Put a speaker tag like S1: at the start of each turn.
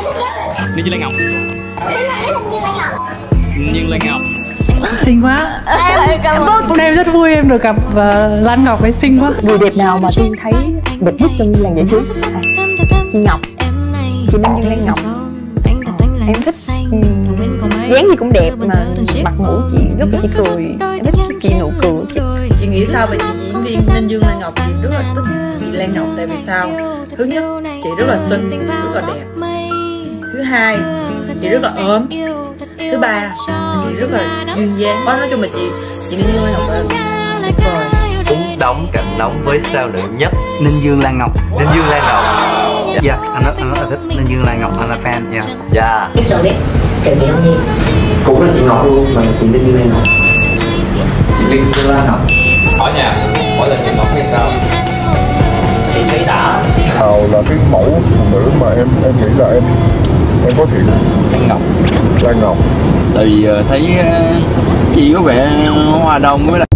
S1: Ninh Dương Lan Ngọc. Ninh Dương Lan Ngọc.
S2: Xinh quá.
S3: Cảm ơn.
S2: Hôm nay em rất vui em được gặp Lan Ngọc ấy, xinh quá.
S3: Người đẹp nào mà Tiên thấy đẹp nhất trong làng giải trí? Chị Ngọc. Chị Ninh Dương Lan Ngọc. Em thích. Dáng gì cũng đẹp mà mặt mũi chị rất là chị cười. Em thích chị nụ cười chị.
S4: Chị nghĩ sao về chị diễn viên Ninh Dương Lan Ngọc? Chị rất là thích chị Lan Ngọc tại vì sao? Thứ nhất, chị rất là xinh, rất là đẹp. Thứ hai, chị rất là ốm. Thứ ba, chị rất là duyên dáng. Nói chung là chị Ninh Dương Lan Ngọc là tuyệt vời.
S5: Cũng đóng cạnh nóng với sao nữ nhất Ninh Dương Lan Ngọc. Ninh Dương Lan Ngọc. Dạ, anh rất là thích Ninh Dương Lan Ngọc, anh là fan nha. Dạ.
S6: Biết sao biết, chào chị Hồng Nhi.
S7: Cũng là chị Ngọc luôn, mà chị Ninh Dương Lan Ngọc. Chị Ninh Dương Lan Ngọc.
S8: Hỏi nha, mỗi lần chị Ngọc hay sao? Chị thấy đã.
S9: Hào là cái mẫu phụ nữ mà em nghĩ là em có thiện.
S5: Lan Ngọc.
S9: Lan Ngọc.
S5: Tại vì thấy chị có vẻ hòa đồng với lại